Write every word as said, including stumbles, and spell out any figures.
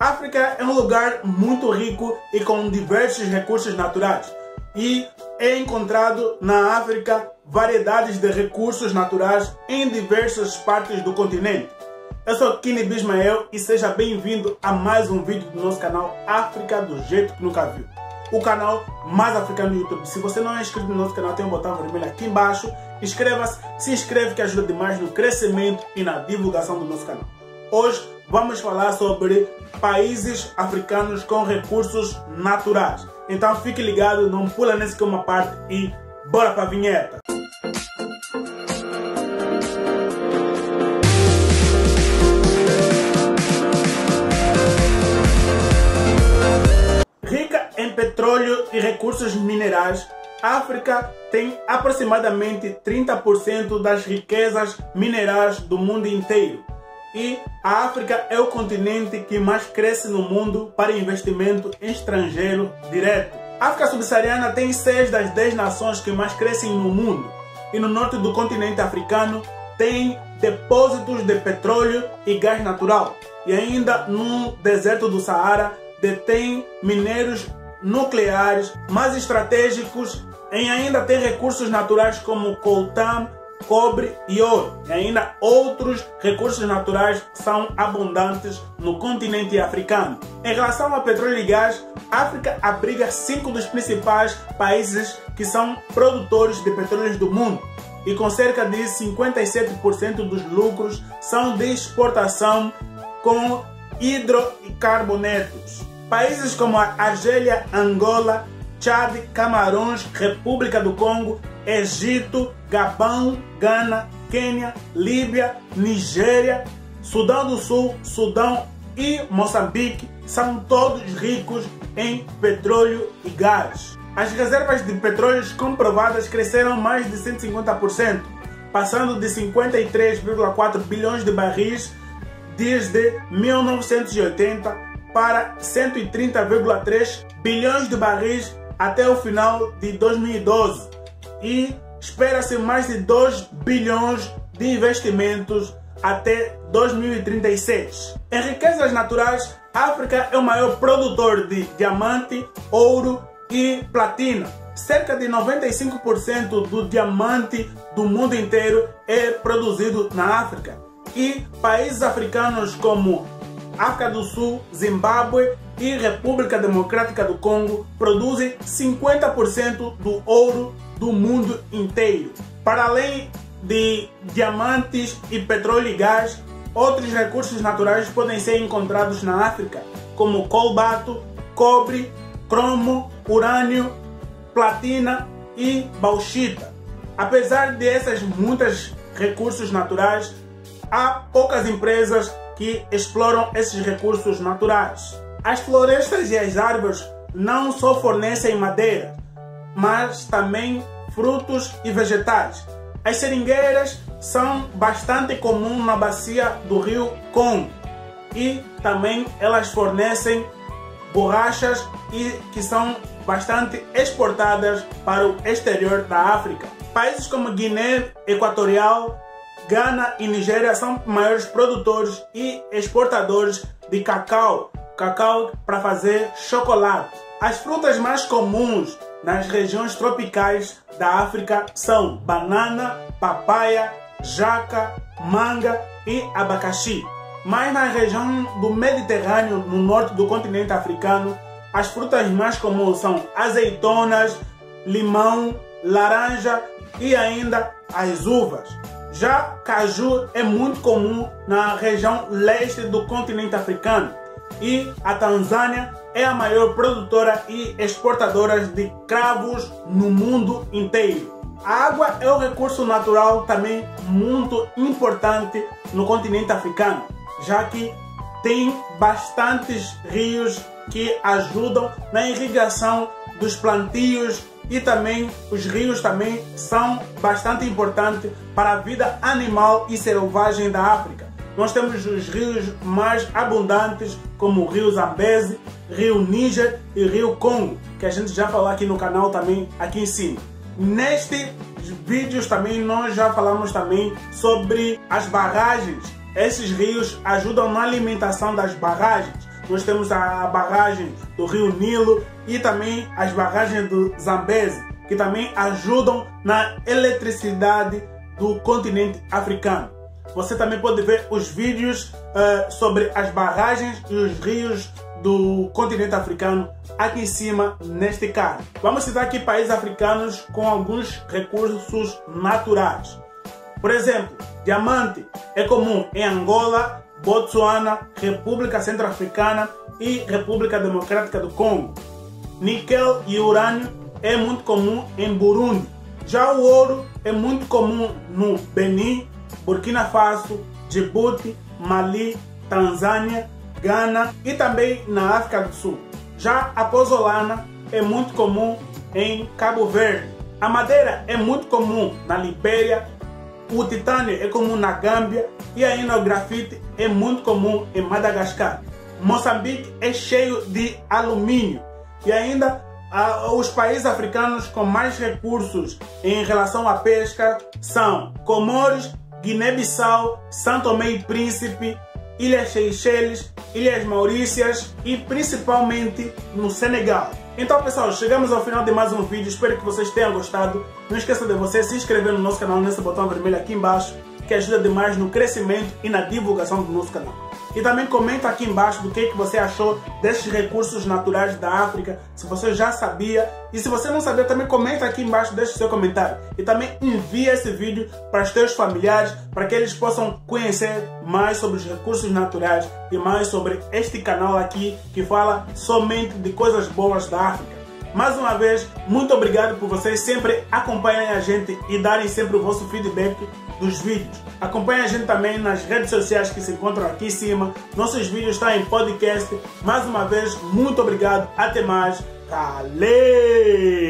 A África é um lugar muito rico e com diversos recursos naturais. E é encontrado na África variedades de recursos naturais em diversas partes do continente. Eu sou Kini Bismael e seja bem-vindo a mais um vídeo do nosso canal África do Jeito que Nunca Viu. O canal mais africano do YouTube. Se você não é inscrito no nosso canal, tem um botão vermelho aqui embaixo. Inscreva-se, se inscreve que ajuda demais no crescimento e na divulgação do nosso canal. Hoje vamos falar sobre países africanos com recursos naturais. Então fique ligado, não pula nesse que é uma parte e bora para a vinheta. Rica em petróleo e recursos minerais, a África tem aproximadamente trinta por cento das riquezas minerais do mundo inteiro. E a África é o continente que mais cresce no mundo para investimento estrangeiro direto. A África subsaariana tem seis das dez nações que mais crescem no mundo. E no norte do continente africano tem depósitos de petróleo e gás natural. E ainda no deserto do Saara detém minérios nucleares mais estratégicos e ainda tem recursos naturais como coltan, cobre e ouro. E ainda outros recursos naturais são abundantes no continente africano. Em relação a petróleo e gás, a África abriga cinco dos principais países que são produtores de petróleo do mundo. E com cerca de cinquenta e sete por cento dos lucros são de exportação com hidrocarbonetos. Países como a Argélia, Angola, Chad, Camarões, República do Congo, Egito, Gabão, Gana, Quênia, Líbia, Nigéria, Sudão do Sul, Sudão e Moçambique são todos ricos em petróleo e gás. As reservas de petróleo comprovadas cresceram mais de cento e cinquenta por cento, passando de cinquenta e três vírgula quatro bilhões de barris desde mil novecentos e oitenta para cento e trinta vírgula três bilhões de barris até o final de dois mil e doze. E espera-se mais de dois bilhões de investimentos até dois mil e trinta e seis. Em riquezas naturais, a África é o maior produtor de diamante, ouro e platina. Cerca de noventa e cinco por cento do diamante do mundo inteiro é produzido na África. E países africanos como África do Sul, Zimbábue e República Democrática do Congo produzem cinquenta por cento do ouro do mundo inteiro. Para além de diamantes e petróleo e gás, outros recursos naturais podem ser encontrados na África, como cobalto, cobre, cromo, urânio, platina e bauxita. Apesar de esses muitos recursos naturais, há poucas empresas que exploram esses recursos naturais. As florestas e as árvores não só fornecem madeira, mas também frutos e vegetais. As seringueiras são bastante comuns na bacia do rio Congo e também elas fornecem borrachas e que são bastante exportadas para o exterior da África. Países como Guiné Equatorial, Gana e Nigéria são maiores produtores e exportadores de cacau, cacau para fazer chocolate. As frutas mais comuns nas regiões tropicais da África são banana, papaya, jaca, manga e abacaxi. Mas na região do Mediterrâneo, no norte do continente africano, as frutas mais comuns são azeitonas, limão, laranja e ainda as uvas. Já caju é muito comum na região leste do continente africano e a Tanzânia é a maior produtora e exportadora de cravos no mundo inteiro. A água é um recurso natural também muito importante no continente africano, já que tem bastantes rios que ajudam na irrigação dos plantios e também os rios também são bastante importantes para a vida animal e selvagem da África. Nós temos os rios mais abundantes como o rio Zambeze, rio Níger e rio Congo, que a gente já falou aqui no canal também aqui em cima. Nestes vídeos também nós já falamos também sobre as barragens. Esses rios ajudam na alimentação das barragens. nós temos a barragem do Rio Nilo e também as barragens do Zambeze, que também ajudam na eletricidade do continente africano. Você também pode ver os vídeos uh, sobre as barragens e os rios do continente africano aqui em cima neste card. Vamos citar aqui países africanos com alguns recursos naturais. Por exemplo, diamante é comum em Angola, Botsuana, República Centro-Africana e República Democrática do Congo. Níquel e urânio é muito comum em Burundi. Já o ouro é muito comum no Benin, Burkina Faso, Djibouti, Mali, Tanzânia, Gana e também na África do Sul. Já a pozolana é muito comum em Cabo Verde. A madeira é muito comum na Libéria. O titânio é comum na Gâmbia e ainda o grafite é muito comum em Madagascar. Moçambique é cheio de alumínio e ainda ah, os países africanos com mais recursos em relação à pesca são Comores, Guiné-Bissau, São Tomé e Príncipe, Ilhas Seychelles, Ilhas Maurícias e principalmente no Senegal. Então pessoal, chegamos ao final de mais um vídeo, espero que vocês tenham gostado. Não esqueça de você se inscrever no nosso canal nesse botão vermelho aqui embaixo, que ajuda demais no crescimento e na divulgação do nosso canal. E também comenta aqui embaixo do que, que você achou destes recursos naturais da África, se você já sabia. E se você não sabia, também comenta aqui embaixo, deixe seu comentário. E também envia esse vídeo para os teus familiares, para que eles possam conhecer mais sobre os recursos naturais e mais sobre este canal aqui, que fala somente de coisas boas da África. Mais uma vez, muito obrigado por vocês sempre acompanharem a gente e darem sempre o vosso feedback dos vídeos. Acompanhe a gente também nas redes sociais que se encontram aqui em cima. Nossos vídeos estão em podcast. Mais uma vez, muito obrigado. Até mais. Valeu!